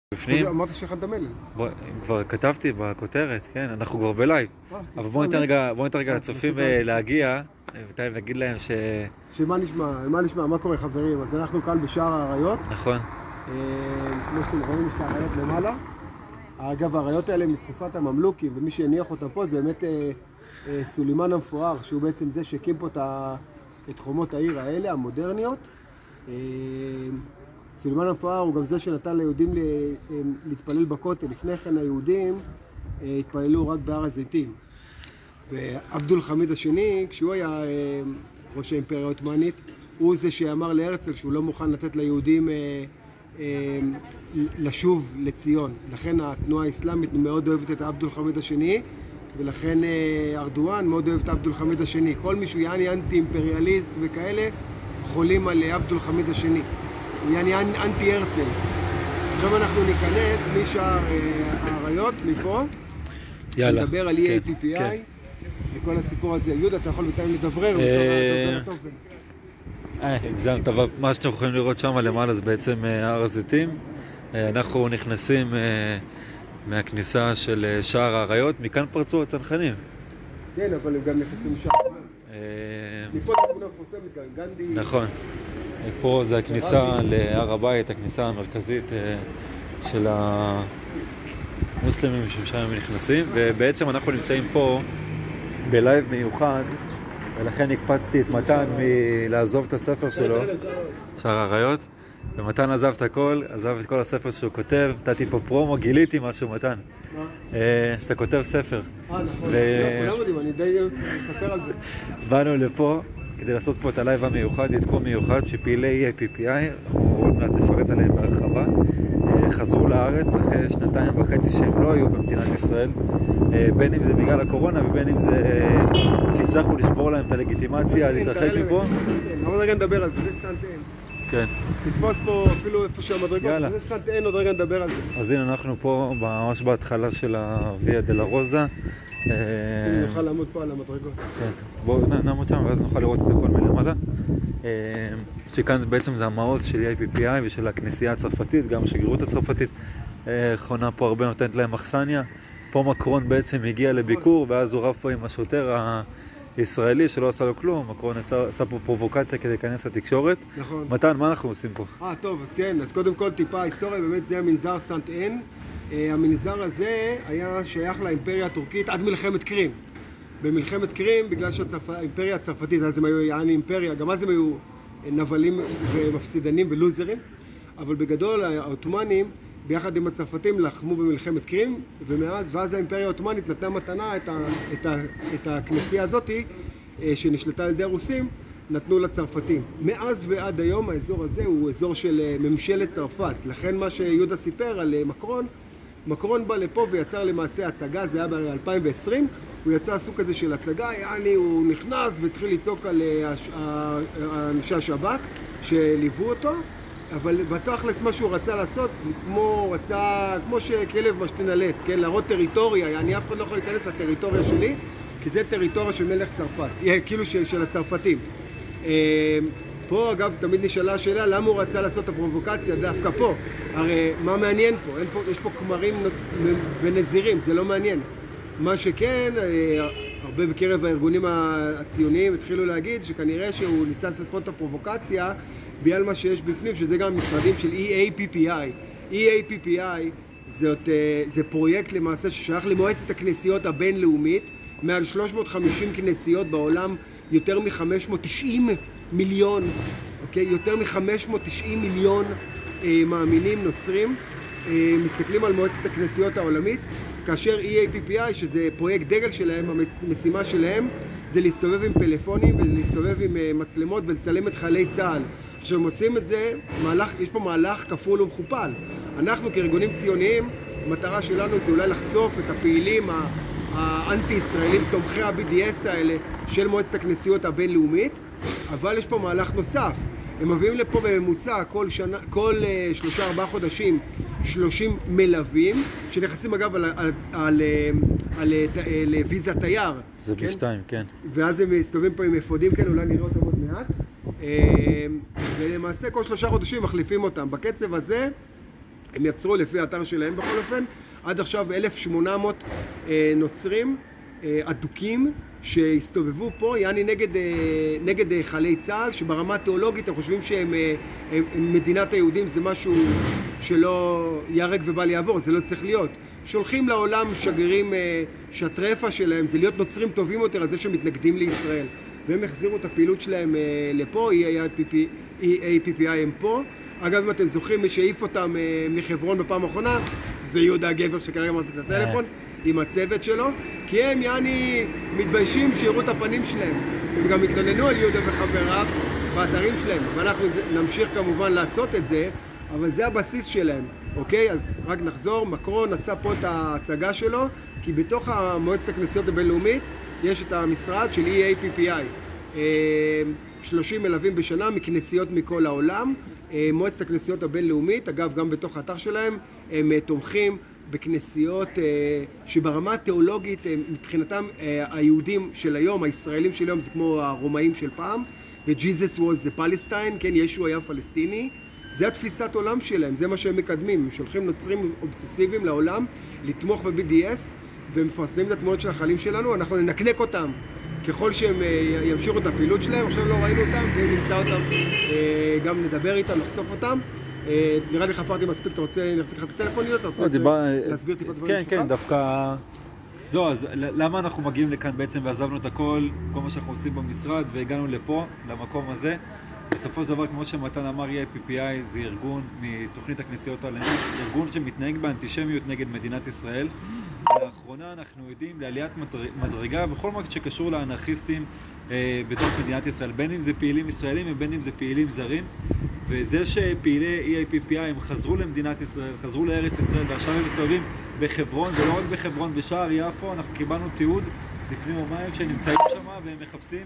בפנים? אמרת שהכנת מלל. כבר כתבתי בכותרת, כן, אנחנו כבר בלייב. אבל בואו ניתן רגע לצופים להגיע, ונגיד להם שמה נשמע, מה קורה חברים? אז אנחנו כאן בשער האריות. נכון. כמו שאתם רואים, יש את האריות למעלה. אגב, האריות האלה מתקופת הממלוכים, ומי שהניח אותם פה זה באמת סולימן המפואר, שהוא בעצם זה שהקים פה את חומות העיר האלה, המודרניות. סולימן המפואר הוא גם זה שנתן ליהודים להתפלל בכותל. לפני כן היהודים התפללו רק בהר הזיתים. ועבדול חמיד השני, כשהוא היה ראש האימפריה העות'מאנית, הוא זה שאמר להרצל שהוא לא מוכן לתת ליהודים לשוב לציון. לכן התנועה האסלאמית מאוד אוהבת את עבדול חמיד השני, ולכן ארדואן מאוד אוהב את עבדול חמיד השני. כל מישהו יעני אנטי אימפריאליסט וכאלה חולים על עבדול חמיד השני. יעני אנטי הרצל. עכשיו אנחנו ניכנס משער האריות מפה. יאללה. נדבר על EAPPI וכל הסיפור הזה. יהודה, אתה יכול בינתיים לדברר. הגזמת, אבל מה שאתם יכולים לראות שם למעלה זה בעצם הר הזיתים. אנחנו נכנסים מהכניסה של שער האריות, מכאן פרצו הצנחנים. כן, אבל הם גם נכנסים משם. מפה תמונה מפורסמת, גנדי. נכון. פה זה הכניסה להר הבית, הכניסה המרכזית של המוסלמים שמשם הם נכנסים, ובעצם אנחנו נמצאים פה בלייב מיוחד, ולכן הקפצתי את מתן מלעזוב את הספר שלו, שער האריות, ומתן עזב את הכל, עזב את כל הספר שהוא כותב. נתתי פה פרומו, גיליתי משהו מתן, שאתה כותב ספר. נכון, כולם יודעים, אני די מספר על זה. באנו לפה כדי לעשות פה את הלייב המיוחד, עדכון מיוחד שפעילי EAPPI, אנחנו עוד מעט נפרט עליהם בהרחבה, חזרו לארץ אחרי 2.5 שהם לא היו במדינת ישראל, בין אם זה בגלל הקורונה ובין אם זה כי הצלחנו לשבור להם את הלגיטימציה להתרחק מפה. עוד רגע נדבר על זה, זה סנט-אין. כן. תתפוס פה אפילו איפה שהמדרגות, זה סנט-אין, עוד רגע נדבר על זה. אז הנה אנחנו פה ממש בהתחלה של הוויה דלרוזה. נוכל לעמוד פה על המדרגות. כן, בואו נעמוד שם ואז נוכל לראות את הכל מלמעלה. שכאן בעצם זה המעוז של EAPPI ושל הכנסייה הצרפתית, גם השגרירות הצרפתית חונה פה הרבה, נותנת להם מחסניה. פה מקרון בעצם הגיע לביקור ואז הוא רב פה עם השוטר הישראלי שלא עשה לו כלום. מקרון עשה פה פרובוקציה כדי להיכנס לתקשורת. נכון. מתן, מה אנחנו עושים פה? טוב, אז כן, אז קודם כל טיפה היסטוריה, באמת זה המנזר סנט-אין. המנזר הזה היה שייך לאימפריה הטורקית עד מלחמת קרים. במלחמת קרים, בגלל שהאימפריה הצרפתית, אז הם היו יעני אימפריה, גם אז הם היו נבלים ומפסידנים ולוזרים, אבל בגדול העות'מאנים ביחד עם הצרפתים לחמו במלחמת קרים, ואז האימפריה העות'מאנית נתנה מתנה את הכנסייה הזאת שנשלטה על ידי הרוסים, נתנו לצרפתים. מאז ועד היום האזור הזה הוא אזור של ממשלת צרפת. לכן מה שיהודה סיפר על מקרון בא לפה ויצר למעשה הצגה, זה היה ב-2020, הוא יצא סוג כזה של הצגה, יעני הוא נכנס והתחיל לצעוק על אנשי השב"כ שליוו אותו, אבל בתכלס מה שהוא רצה לעשות, כמו שכלב משתין על עץ, כן? להראות טריטוריה, יעני אף אחד לא יכול להיכנס לטריטוריה שלי, כי זה טריטוריה של מלך צרפת, כאילו של הצרפתים. פה אגב תמיד נשאלה השאלה למה הוא רצה לעשות את הפרובוקציה דווקא פה. הרי מה מעניין פה? יש פה כמרים ונזירים, זה לא מעניין. מה שכן, הרבה בקרב הארגונים הציוניים התחילו להגיד שכנראה שהוא ניסה לעשות פה את הפרובוקציה בגלל מה שיש בפנים, שזה גם משרדים של EAPPI. EAPPI זה פרויקט למעשה ששייך למועצת הכנסיות הבינלאומית, מעל 350 כנסיות בעולם, יותר מ-590 מיליון, אוקיי? יותר מ-590 מיליון מאמינים נוצרים מסתכלים על מועצת הכנסיות העולמית, כאשר EAPPI, שזה פרויקט דגל שלהם, המשימה שלהם זה להסתובב עם פלאפונים ולהסתובב עם מצלמות ולצלם את חיילי צה"ל. עכשיו הם עושים את זה, יש פה מהלך כפול ומכופל. אנחנו כארגונים ציוניים, המטרה שלנו זה אולי לחשוף את הפעילים האנטי-ישראלים, תומכי ה-BDS האלה של מועצת הכנסיות הבינלאומית, אבל יש פה מהלך נוסף. הם מביאים לפה בממוצע כל 3-4 חודשים 30 מלווים, שנכנסים אגב על ויזה תייר. זה בשתיים, כן. ואז הם מסתובבים פה עם אפודים כאלה, אולי נראה אותם עוד מעט. ולמעשה כל 3 חודשים מחליפים אותם. בקצב הזה הם יצרו לפי האתר שלהם בכל אופן, עד עכשיו 1,800 נוצרים אדוקים שהסתובבו פה, יעני נגד חיילי צה"ל, שברמה התיאולוגית הם חושבים שהם מדינת היהודים, זה משהו שלא ייהרג ובל יעבור, זה לא צריך להיות. שולחים לעולם שגרירים שהטרפה שלהם זה להיות נוצרים טובים יותר על זה שמתנגדים לישראל. והם החזירו את הפעילות שלהם לפה, EAPPI הם פה. אגב, אם אתם זוכרים, מי שהעיף אותם מחברון בפעם האחרונה, זה יהודה הגבר שכרגע מחזיק את הטלפון, עם הצוות שלו, כי הם יעני מתביישים שיראו את הפנים שלהם. הם גם התלוננו על יהודה וחבריו באתרים שלהם, ואנחנו נמשיך כמובן לעשות את זה, אבל זה הבסיס שלהם, אוקיי? אז רק נחזור, מקרון עשה פה את ההצגה שלו, כי בתוך מועצת הכנסיות הבינלאומית יש את המשרד של EAPPI, 30 מלווים בשנה מכנסיות מכל העולם. מועצת הכנסיות הבינלאומית, אגב גם בתוך האתר שלהם, הם תומכים בכנסיות שברמה התיאולוגית מבחינתם היהודים של היום, הישראלים של היום זה כמו הרומאים של פעם, ו-Jesus was the Palestine, כן, ישו היה פלסטיני. זה התפיסת עולם שלהם, זה מה שהם מקדמים. הם שולחים נוצרים אובססיביים לעולם לתמוך ב-BDS ומפרסמים את התמונות של החיילים שלנו, אנחנו ננקנק אותם ככל שהם ימשיכו את הפעילות שלהם. עכשיו לא ראינו אותם, ונמצא אותם, גם נדבר איתם, נחשוף אותם. נראה לי חפרתי מספיק, אתה רוצה להחזיק לך את הטלפון להיות? אתה רוצה להסביר טיפה דברים שלך? כן, דווקא... זו, אז למה אנחנו מגיעים לכאן בעצם ועזבנו את הכל, כל מה שאנחנו עושים במשרד, והגענו לפה, למקום הזה? בסופו של דבר, כמו שמתן אמר, EAPPI זה ארגון מתוכנית הכנסיות העולמית, ארגון שמתנהג באנטישמיות נגד מדינת ישראל. לאחרונה אנחנו יודעים לעליית מדרגה בכל מה שקשור לאנרכיסטים בתוך מדינת ישראל, בין אם זה פעילים ישראלים ובין אם זה פעילים זרים. וזה שפעילי EAPPI הם חזרו למדינת ישראל, חזרו לארץ ישראל, ועכשיו הם מסתובבים בחברון, ולא רק בחברון, בשער יפו. אנחנו קיבלנו תיעוד לפני יומיים שנמצאים שם והם מחפשים,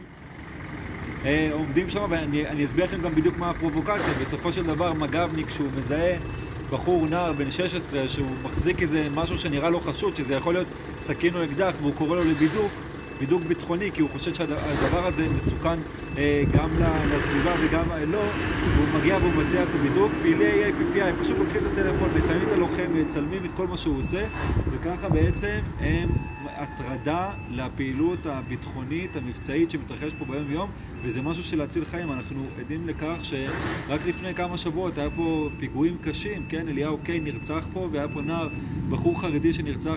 עומדים שם, ואני אסביר לכם גם בדיוק מה הפרובוקציה. בסופו של דבר מג"בניק שהוא מזהה בחור נער בן 16 שהוא מחזיק איזה משהו שנראה לו חשוד, שזה יכול להיות סכין או אקדח, והוא קורא לו בידוק ביטחוני, כי הוא חושב שהדבר הזה מסוכן גם לסביבה וגם לא, והוא מגיע והוא מציע את הבידוק. פעילי EAPPI הם פשוט לוקחים את הטלפון, מצלמים את הלוחם, מצלמים את כל מה שהוא עושה, וככה בעצם הם הטרדה לפעילות הביטחונית המבצעית שמתרחש פה ביום יום, וזה משהו של להציל חיים. אנחנו עדים לכך שרק לפני כמה שבועות היה פה פיגועים קשים, כן, אליהו קיי נרצח פה, והיה פה נער, בחור חרדי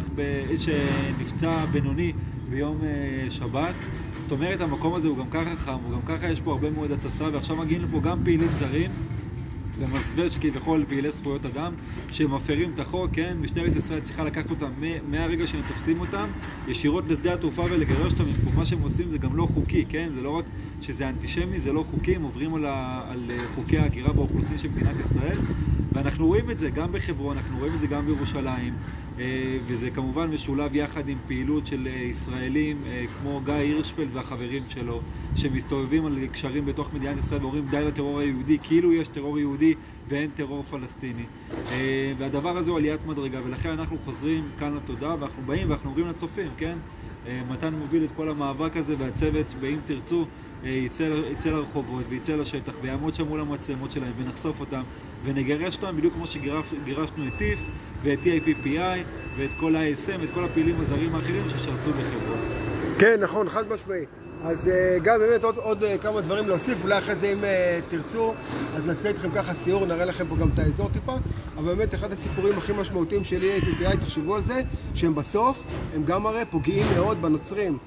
שנפצע בינוני ביום שבת. זאת אומרת, המקום הזה הוא גם ככה חם, הוא גם ככה יש פה הרבה מאוד הצסה, ועכשיו מגיעים לפה גם פעילים זרים, במסווה שכביכול פעילי זכויות אדם, שמפרים את החוק, כן? משטרת ישראל צריכה לקחת אותם מהרגע שהם תופסים אותם, ישירות לשדה התעופה ולגרש אותם. מה שהם עושים זה גם לא חוקי, כן? זה לא רק שזה אנטישמי, זה לא חוקי, הם עוברים על חוקי ההגירה באוכלוסין של מדינת ישראל, ואנחנו רואים את זה גם בחברון, אנחנו רואים את זה גם בירושלים, וזה כמובן משולב יחד עם פעילות של ישראלים כמו גיא הירשפלד והחברים שלו, שמסתובבים על קשרים בתוך מדינת ישראל ואומרים די לטרור היהודי, כאילו יש טרור יהודי ואין טרור פלסטיני. והדבר הזה הוא עליית מדרגה, ולכן אנחנו חוזרים כאן לתודה, ואנחנו באים ואנחנו אומרים לצופים, כן? מתן מוביל את כל המאבק הזה, והצוות, באם תרצו, יצא לרחובות ויצא לשטח ויעמוד שם מול המצלמות שלהם ונחשוף אותם ונגרש אותם, בדיוק כמו שגירשנו את טיף ואת EAPPI ואת כל ה-ASM, את כל הפעילים הזרים האחרים ששרצו בחברון. כן, נכון, חד משמעי. אז גם באמת עוד כמה דברים להוסיף, אולי אחרי זה אם תרצו, אז נעשה איתכם ככה סיור, נראה לכם פה גם את האזור טיפה, אבל באמת אחד הסיפורים הכי משמעותיים של EAPPI, תחשבו על זה, שהם בסוף, הם גם הרי פוגעים מאוד בנוצרים.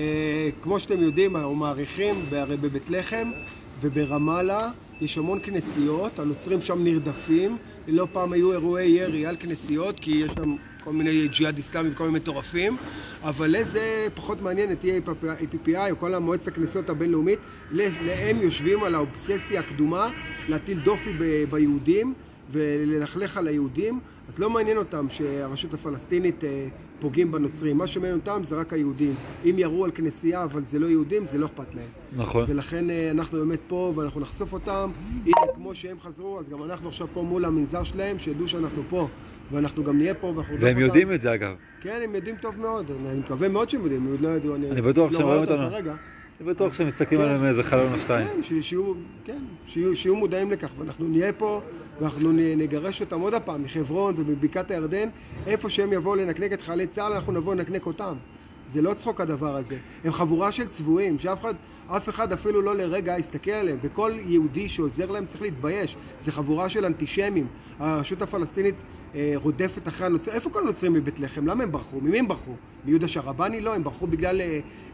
כמו שאתם יודעים או מעריכים, הרי בבית לחם וברמאללה יש המון כנסיות, הנוצרים שם נרדפים, לא פעם היו אירועי ירי על כנסיות, כי יש שם כל מיני ג'יהאד איסלאמי וכל מיני מטורפים, אבל לזה פחות מעניין את EAPPI או כל המועצת הכנסיות הבינלאומית, להם יושבים על האובססיה הקדומה להטיל דופי ביהודים וללכלך על היהודים, אז לא מעניין אותם שהרשות הפלסטינית פוגעים בנוצרים, מה שמעניין אותם זה רק היהודים. אם יראו על כנסייה אבל זה לא יהודים, זה לא אכפת להם. נכון. ולכן אנחנו באמת פה ואנחנו נחשוף אותם, הנה כמו שהם חזרו, אז גם אנחנו עכשיו פה מול המנזר שלהם, שידעו שאנחנו פה, ואנחנו גם נהיה פה ואנחנו... והם יודעים את זה אגב. כן, הם יודעים טוב מאוד, אני מקווה מאוד שהם יודעים, הם עוד לא ידעו, אני בטוח שהם רואים אותנו. אני בטוח שהם מסתכלים עליהם איזה חלון או שתיים. כן, שיהיו מודעים לכך, ואנחנו נהיה פה, ואנחנו נגרש אותם עוד הפעם, מחברון ומבקעת הירדן, איפה שהם יבואו לנקנק את חיילי צה"ל, אנחנו נבוא לנקנק אותם. זה לא צחוק הדבר הזה. הם חבורה של צבועים, שאף אחד אפילו לא לרגע יסתכל עליהם, וכל יהודי שעוזר להם צריך להתבייש. זה חבורה של אנטישמים. הרשות הפלסטינית רודפת אחרי הנוצרים. איפה כל הנוצרים מבית לחם? למה הם ברחו? ממי הם ברחו? מיהודה שרבני? לא, הם ברחו בגלל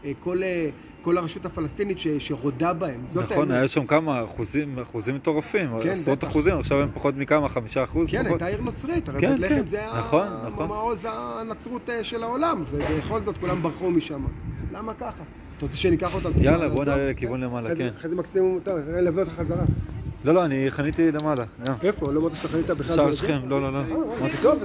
כל הרשות הפלסטינית שרודה בהם. נכון, היה שם כמה אחוזים מטורפים, עשרות אחוזים, עכשיו הם פחות מכמה, 5%. כן, הייתה עיר נוצרית, הרי בית לחם זה המעוז הנצרות של העולם, ובכל זאת כולם ברחו משם. למה ככה? אתה רוצה שניקח אותם? יאללה, בוא נעלה לכיוון למעלה, כן. אחרי זה מקסימום, טוב, אני אלווה אותך חזרה. לא, אני חניתי למעלה. איפה? לא אמרת שאתה חנית בכלל? שער שכם, לא. טוב,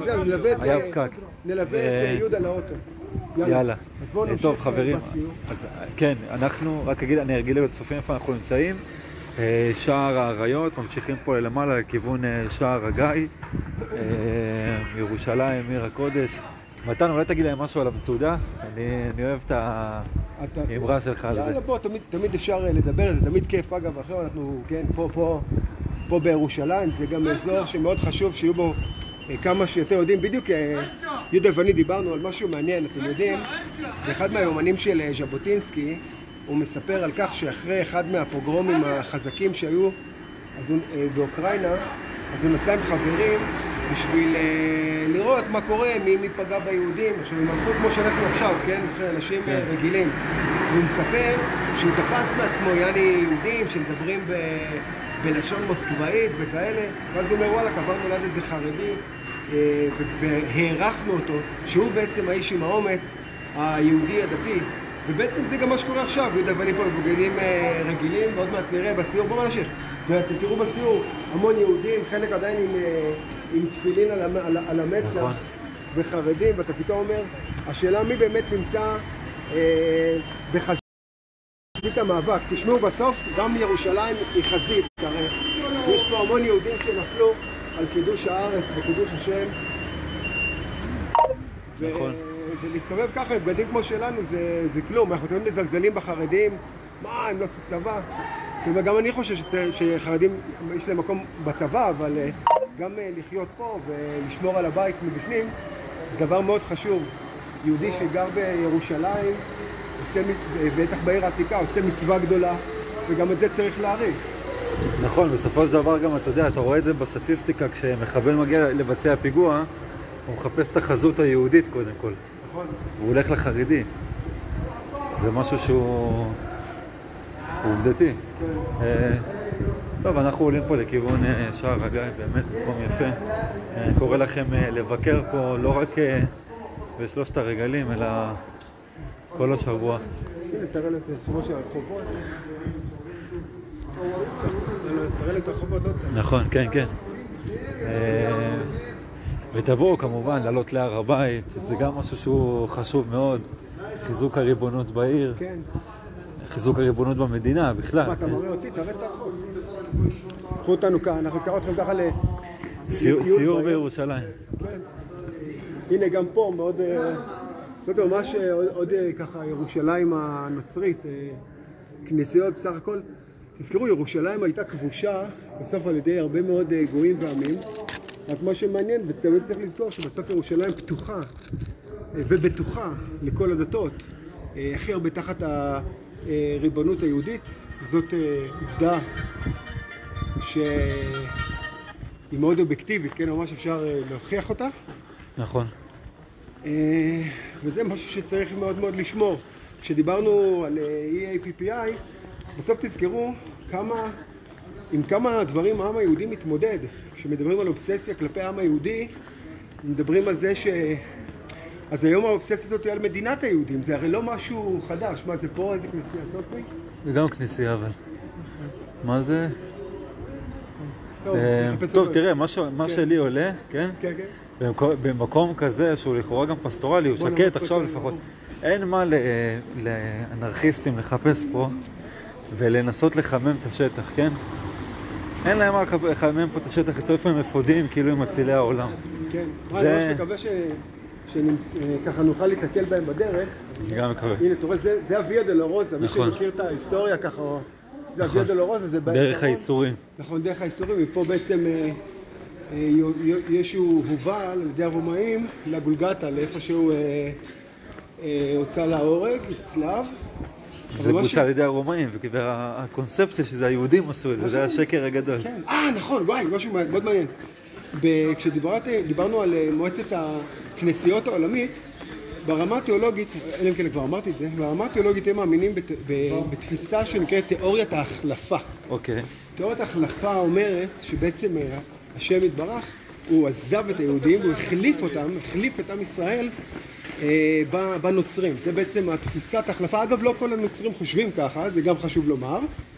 נלווה את יהודה לאוטו. יאללה. טוב, חברים. כן, אנחנו, רק אגיד, אני ארגיל לצופים איפה אנחנו נמצאים. שער האריות, ממשיכים פה למעלה לכיוון שער הגיא. ירושלים, עיר הקודש. מתן, אולי תגיד להם משהו על המצודה? אני אוהב את האמרה שלך על זה. יאללה, פה תמיד אפשר לדבר על זה, תמיד כיף. אגב, עכשיו אנחנו, כן, פה בירושלים, זה גם אזור שמאוד חשוב שיהיו בו כמה שיותר יודעים. בדיוק יהודה ואני דיברנו על משהו מעניין, אתם יודעים, באחד מהיומנים של ז'בוטינסקי, הוא מספר על כך שאחרי אחד מהפוגרומים החזקים שהיו באוקראינה, אז הוא נסע עם חברים בשביל לראות מה קורה, מי פגע ביהודים. עכשיו הם הלכו כמו שאנחנו עכשיו, כן? אחרי אנשים רגילים. והוא מספר שהוא תפס מעצמו יהודים שמדברים בלשון מוסקבאית וכאלה, ואז הוא אומר, וואלה, כבר נולד איזה חרדי, והערכנו אותו, שהוא בעצם האיש עם האומץ היהודי הדתי. ובעצם זה גם מה שקורה עכשיו, יהודה ואני פה בבגדים רגילים, ועוד מעט נראה בסיור. בואו נמשיך. ואתם תראו בסיור המון יהודים, חלק עדיין עם תפילין על המצח וחרדים, ואתה פתאום אומר, השאלה מי באמת נמצא בחזית המאבק. תשמעו, בסוף גם ירושלים היא חזית, הרי יש פה המון יהודים שנפלו על קידוש הארץ וקידוש השם. נכון. ולהסתובב ככה, בגדים כמו שלנו זה כלום. אנחנו תמיד מזלזלים בחרדים, מה, הם לא עשו צבא. גם אני חושב שחרדים יש להם מקום בצבא, אבל גם לחיות פה ולשמור על הבית מבפנים זה דבר מאוד חשוב. יהודי שגר בירושלים, בטח בעיר העתיקה, עושה מצווה גדולה, וגם את זה צריך להעריך. נכון, בסופו של דבר גם, אתה יודע, אתה רואה את זה בסטטיסטיקה, כשמחבל מגיע לבצע פיגוע, הוא מחפש את החזות היהודית קודם כל. נכון. והוא הולך לחרדי. זה משהו שהוא עובדתי. כן. טוב, אנחנו עולים פה לכיוון שער הגיא, באמת מקום יפה. קורא לכם לבקר פה לא רק בשלושת הרגלים, אלא כל השבוע. הנה, תראה לי את השבוע של הרחובות. תראה לי את הרחובות עוד פעם. נכון, כן, כן. ותבואו כמובן לעלות להר הבית, זה גם משהו שהוא חשוב מאוד. חיזוק הריבונות בעיר. כן. חיזוק הריבונות במדינה בכלל. מה, אתה מראה אותי? תראה את הרחוב. קחו אותנו כאן, אנחנו נקרא אתכם ככה סיור בירושלים. כן. הנה גם פה מאוד, זאת ממש עוד ככה ירושלים הנוצרית, כנסיות בסך הכל. תזכרו, ירושלים הייתה כבושה בסוף על ידי הרבה מאוד גויים ועמים. רק מה שמעניין, ותמיד צריך לזכור שבסוף ירושלים פתוחה ובטוחה לכל הדתות. הכי הרבה תחת הריבונות היהודית. זאת עובדה שהיא מאוד אובייקטיבית, כן? ממש אפשר להוכיח אותה. נכון. וזה משהו שצריך מאוד מאוד לשמור. כשדיברנו על EAPPI, בסוף תזכרו עם כמה דברים העם היהודי מתמודד. כשמדברים על אובססיה כלפי העם היהודי, מדברים על זה אז היום האובססיה הזאת היא על מדינת היהודים, זה הרי לא משהו חדש. מה זה פה? איזה כנסייה? סופי? זה גם כנסייה, אבל... מה זה? טוב, תראה, מה שלי עולה, כן? כן, כן. במקום כזה שהוא לכאורה גם פסטורלי, הוא שקט עכשיו לפחות. אין מה לאנרכיסטים לחפש פה ולנסות לחמם את השטח, כן? אין להם מה לחמם פה את השטח, לסוף הם אפודים כאילו עם מצילי העולם. כן, אני ממש מקווה שככה נוכל להתקל בהם בדרך. אני גם מקווה. הנה, אתה רואה, זה הוויה דולורוזה, מי שמכיר את ההיסטוריה ככה, זה הוויה דולורוזה, זה דרך האיסורים. נכון, דרך האיסורים, ופה בעצם ישו הובל על ידי הרומאים לגולגתה, לאיפה שהוא הוצא להורג, צלב. זה בוצע על ידי הרומאים, והקונספציה שזה היהודים עשו את זה, זה השקר הגדול. כן, נכון, וואי, משהו מאוד מעניין. כשדיברנו על מועצת הכנסיות העולמית, ברמה התיאולוגית, אלא אם כן כבר אמרתי את זה, ברמה התיאולוגית הם מאמינים בתפיסה שנקראת תיאוריית ההחלפה. אוקיי. תיאוריית ההחלפה אומרת שבעצם השם יתברך, הוא עזב את היהודים והוא החליף את עם ישראל בנוצרים. זה בעצם התפיסת ההחלפה. אגב, לא כל הנוצרים חושבים ככה, זה גם חשוב לומר.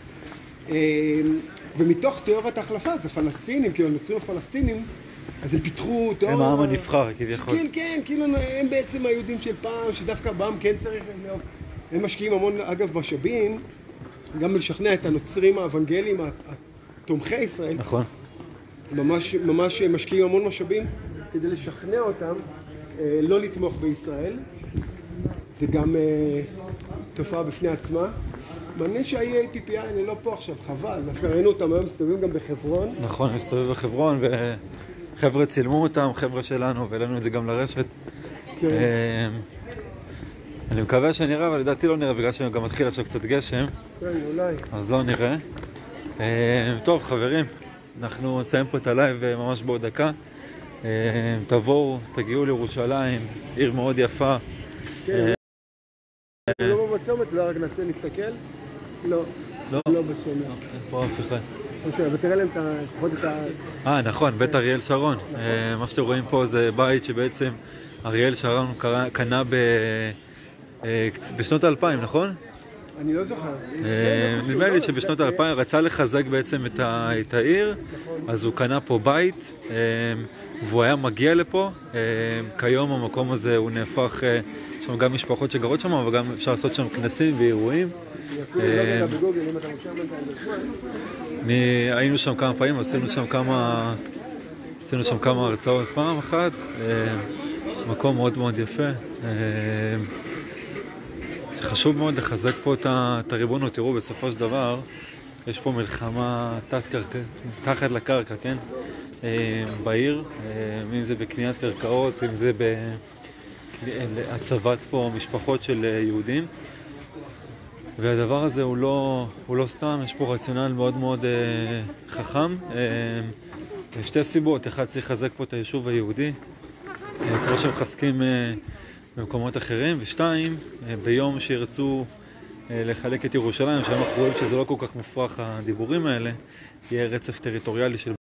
ומתוך תיאוריית ההחלפה, זה פלסטינים, כאילו הנוצרים הפלסטינים, אז הם פיתחו תיאוריה... הם העם הנבחר, כביכול. כן, כאילו הם בעצם היהודים של פעם, שדווקא בהם כן צריך... הם משקיעים המון, אגב, משאבים, גם לשכנע את הנוצרים האוונגליים, תומכי ישראל. נכון. ממש משקיעים המון משאבים כדי לשכנע אותם לא לתמוך בישראל. זה גם תופעה בפני עצמה. מעניין שה-APPI אני לא פה עכשיו, חבל. ראינו אותם היום מסתובבים גם בחברון. נכון, מסתובבים בחברון, וחבר'ה צילמו אותם, חבר'ה שלנו, והעלינו את זה גם לרשת. כן. אני מקווה שנראה, אבל לדעתי לא נראה, בגלל שגם מתחיל עכשיו קצת גשם. כן, אולי. אז לא נראה. טוב, חברים, אנחנו נסיים פה את הלייב ממש בעוד דקה. תבואו, תגיעו לירושלים, עיר מאוד יפה. כן, לא בצומת, אולי רק ננסה להסתכל. לא בצומת. אין פה אף אחד. ותראה להם לפחות את ה... נכון, בית אריאל שרון. מה שאתם רואים פה זה בית שבעצם אריאל שרון קנה בשנות ה-2000, נכון? אני לא זוכר. נדמה לי שבשנות ה-2000 רצה לחזק בעצם את העיר, אז הוא קנה פה בית, והוא היה מגיע לפה. כיום המקום הזה הוא נהפך, יש שם גם משפחות שגרות שם, אבל גם אפשר לעשות שם כנסים ואירועים. היינו שם כמה פעמים, עשינו שם כמה הרצאות פעם אחת. מקום מאוד מאוד יפה. חשוב מאוד לחזק פה את הריבונות. תראו, בסופו של דבר יש פה מלחמה תחת לקרקע, כן? בעיר, אם זה בקניית קרקעות, אם זה בהצבת פה משפחות של יהודים. והדבר הזה הוא לא סתם, יש פה רציונל מאוד מאוד חכם. שתי סיבות: אחד, צריך לחזק פה את היישוב היהודי, כמו שמחזקים במקומות אחרים, ושתיים, ביום שירצו לחלק את ירושלים, שאנחנו רואים שזה לא כל כך מופרך הדיבורים האלה, יהיה רצף טריטוריאלי של